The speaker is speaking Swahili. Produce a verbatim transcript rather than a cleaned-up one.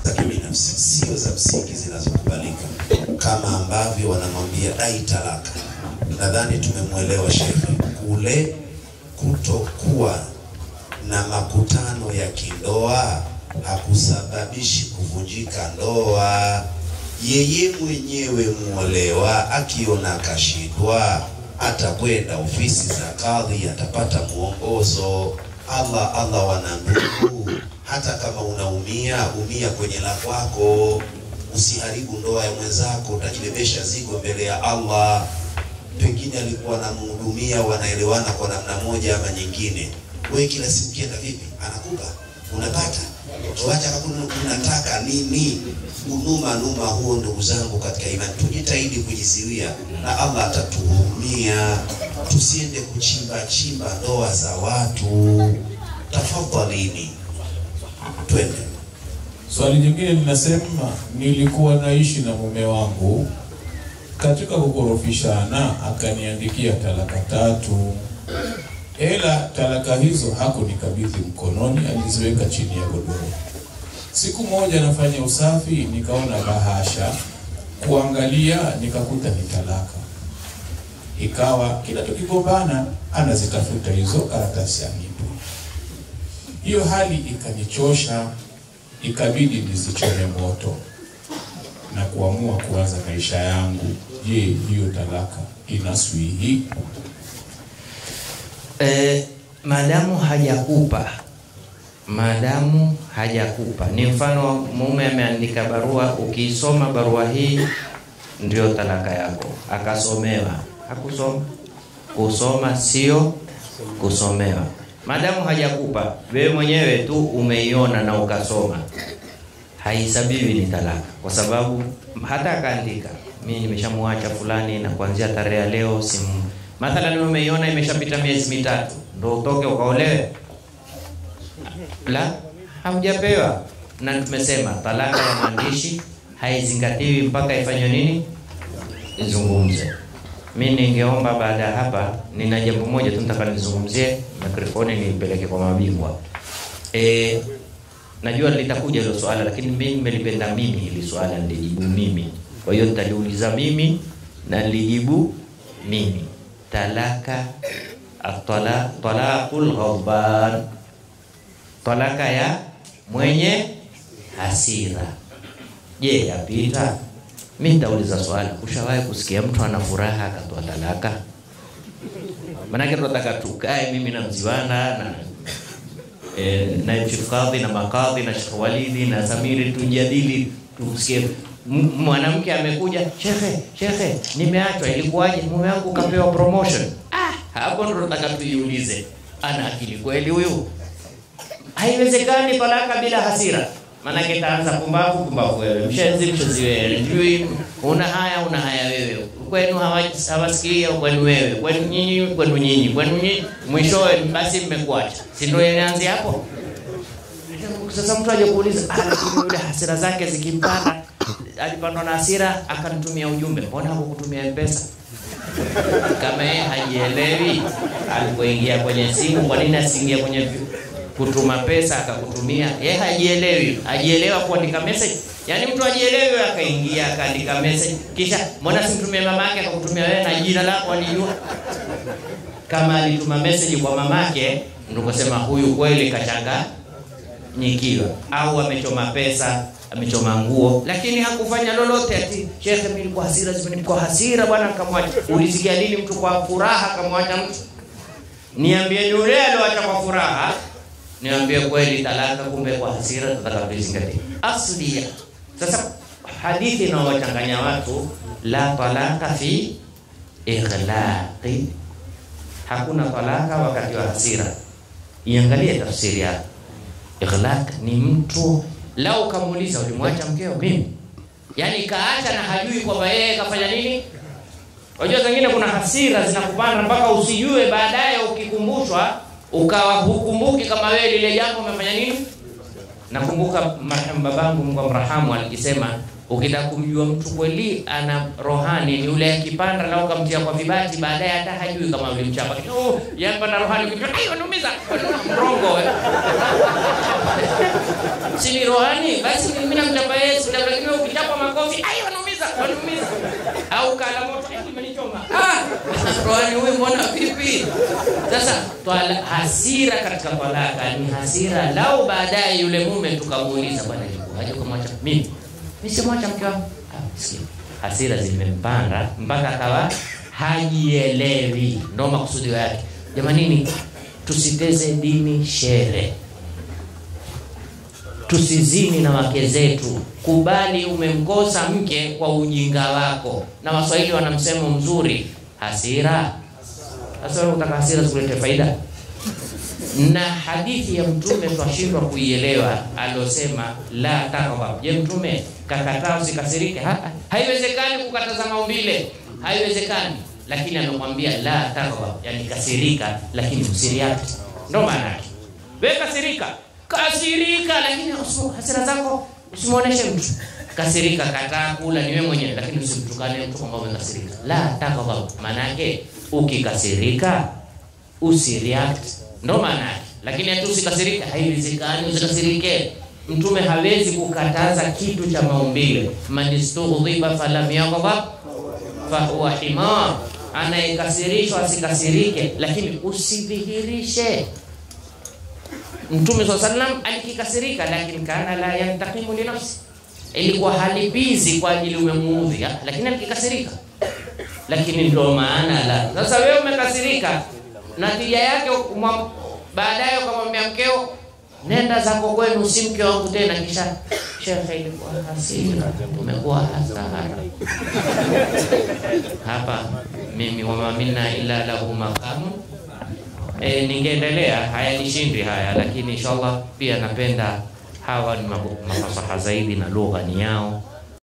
za kibinafsi, sio za msingi zinazokubalika, kama ambavyo wanamwambia dai talaka. Nadhani tumemuelewa Sheikh. Kule kutokuwa na makutano ya kindoa hakusababishi kuvunjika ndoa. Yeye mwenyewe muolewa akiona kashindwa atakwenda ofisi za kadhi, atapata muongozo. Allah Allah wanandugu, hata kama unaumia, umia kwenye la kwako. Usiharibu ndoa ya mwenzako, utajibebesha zigo mbele ya Allah. Pengine alikuwa anamhudumia, wanaelewana kwa namna moja ama nyingine. Wewe kila siku kienda vipi? Anakupa, unapata. Tuacha kama unataka nini? Unuma numa huo, ndugu zangu katika imani, tujitahidi kujiziwia na Allah atatuhurumia. Tusiende kuchimba chimba ndoa za watu. Tafadhalini. Twende. Swali jingine linasema, nilikuwa naishi na mume wangu, katika kukorofishana akaniandikia talaka tatu. Ela talaka hizo hakunikabidhi mkononi, aliziweka chini ya godoro. Siku moja nafanya usafi, nikaona bahasha, kuangalia nikakuta ni talaka. Ikawa kila tukigombana anazitafuta hizo karatasi anipe. Hiyo hali ikanichosha, ikabidi nizichome moto na kuamua kuanza maisha yangu. Je, hiyo talaka inaswihi? Eh, madamu hajakupa madamu hajakupa ni mfano mume ameandika barua, ukisoma barua hii ndio talaka yako. Akasomewa, hakusoma. Kusoma sio kusomewa. Madamu hajakupa, wewe mwenyewe tu umeiona na ukasoma, haisabiwi ni talaka, kwa sababu hata akaandika mimi nimeshamwacha fulani na kuanzia tarehe ya leo simu. Mathalan umeiona imeshapita miezi mitatu ndio utoke ukaolewe. La, hamjapewa. Na tumesema talaka ya maandishi haizingatiwi mpaka ifanywe nini? Izungumze. Mimi ningeomba baada hapa, nina jambo moja tu nataka nizungumzie, mikrofoni nipeleke kwa mabingwa. Eh, najua litakuja hilo swala, lakini mimi nimelipenda mimi hili swala nilijibu mimi. Kwa hiyo nitaliuliza mimi na nilijibu mimi. Talaka atala talaqul ghadban, talaka ya mwenye hasira. Je, yapita? Mimi nitauliza swali, ushawahi kusikia mtu ana furaha akatoa talaka? Maana tunataka tukae mimi na mziwana na eh na chief kadhi na makadhi na Sheikh Walidi na Samiri tujadili, tusikie mwanamke amekuja, shekhe shekhe nimeachwa, ilikuwaje? Mume wangu kapewa promotion. Ah, hapo ndo nataka tuiulize, ana akili kweli huyu? Haiwezekani talaka bila hasira. Maana kitaanza pumbavu pumbavu, wewe mshenzi mshenzi, wewe njui, una haya una haya wewe, kwenu hawasikia, kwenu wewe, kwenu nyinyi, kwenu nyinyi, kwenu nyinyi, mwishowe basi mmekuacha. Si ndio inaanza hapo? Sasa mtu aje kuuliza, ah, yule hasira zake zikimpanda, alipandwa na hasira akanitumia ujumbe, mbona hakukutumia M-Pesa? Kama yeye hajielewi alipoingia kwenye simu, kwa nini asiingia kwenye kutuma pesa akakutumia? Yeye hajielewi, hajielewa kuandika message. Yaani mtu hajielewi akaingia akaandika message, kisha mbona simtumie mamake akakutumia wewe na jina lako alijua? Kama alituma message kwa mamake, ndio kusema huyu kweli kachanga nyikiwa, au amechoma pesa, amechoma nguo, lakini hakufanya lolote. Ati shekhe mimi kwa hasira, mimi kwa hasira bwana nikamwacha. Ulisikia lini mtu kwa furaha akamwacha mtu? Niambie yule aliyoacha kwa furaha, niambie kweli talaka, kumbe kwa hasira tutaka tuzingatie aslia. Sasa hadithi inawachanganya watu, la talaka fi ighlaqi, hakuna talaka wakati wa hasira. Iangalie tafsiri yake. Ighlaq ni mtu lao kamuuliza ulimwacha mkeo? Mimi. Yaani kaacha na hajui kwamba yeye kafanya nini? Unajua zingine kuna hasira zinakupanda mpaka usijue, baadaye ukikumbushwa ukawa hukumbuki kama wewe lile jambo umefanya nini. Nakumbuka marhamu babangu Mungu amrahamu alikisema, ukitaka kumjua mtu kweli ana rohani ni yule akipanda lao kamtia kwa vibati, baadaye hata hajui kama ulimchapa. Oh, yamba na rohani ukipanda ayo numiza mrongo. si ni rohani, basi mimi namchapa Yesu, lakini ukichapa makofi, ai wanaumiza, wanaumiza. Au kala moto, ai imenichoma. Ah, rohani huyu mbona vipi? Sasa twala hasira katika talaka ni hasira lao baadaye yule mume tukamuuliza bwana haje kumwacha mimi. Mimi simwacha mke wangu. Ah, sikia. Hasira zimempanda mpaka akawa hajielewi. Ndio makusudi yake. Jamanini, tusiteze dini shere. Tusizini na wake zetu. Kubali umemkosa mke kwa ujinga wako. Na Waswahili wana msemo mzuri, hasira. Sasa wewe unataka hasira zikulete faida? Na hadithi ya Mtume twashindwa kuielewa alosema la taqwa. Je, Mtume kakataa usikasirike? Ha, haiwezekani kukataza maumbile. Haiwezekani. Lakini amekwambia la taqwa, yani kasirika lakini usiriact. Ndio maana yake. Wewe kasirika, kasirika lakini hasira zako usimuoneshe mtu. Kasirika, kataa kula ni wewe mwenyewe lakini usimtukane mtu kwamba umekasirika. La taqwa maana yake ukikasirika usireact. Ndio maana yake. Lakini hata usikasirike, haiwezekani usikasirike. Mtume hawezi kukataza kitu cha maumbile. Manistughdiba falam yaghdab fa huwa himar. Anayekasirishwa asikasirike, lakini usidhihirishe. Mtume swalla sallam alikikasirika, lakini kana la yantaqimu li nafsi. Ilikuwa halipizi kwa ajili umemuudhi, lakini alikikasirika. Lakini ndio maana la. Sasa wewe umekasirika, natija yake baadaye ukamwambia mkeo nenda zako kwenu usimke wangu tena, kisha shekhe ilikuwa hasira umekuwa hasara. Hapa mimi wa minna illa lahu maqam. E, ningeendelea haya nishindi haya, lakini inshallah pia napenda hawa ni mafasaha zaidi na lugha ni yao.